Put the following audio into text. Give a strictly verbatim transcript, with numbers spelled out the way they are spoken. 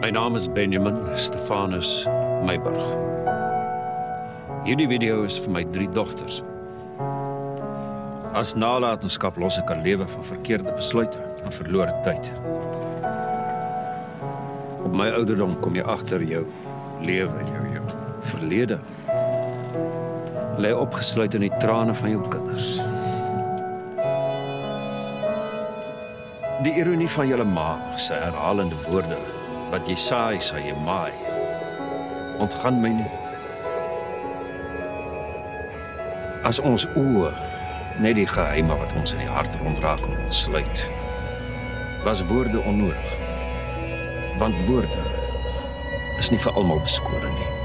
My naam is Benjamin Stefanus Myburgh. Hierdie video is vir my drie dogters. As nalatenskap los ek 'n lewe van verkeerde besluite en verlore tyd. Op my ouderdom kom jy agter jou lewe, jou, jou verlede. Lê opgesluit in die trane van jou kinders. Die ironie van julle ma, sy herhalende woorde, wat jy saai, sal jy maai, ontgaan my nie. As ons oë net die geheime wat ons in die hart rondraak ontsluit, was woorde onnodig. Want woorde is nie vir almal beskore nie.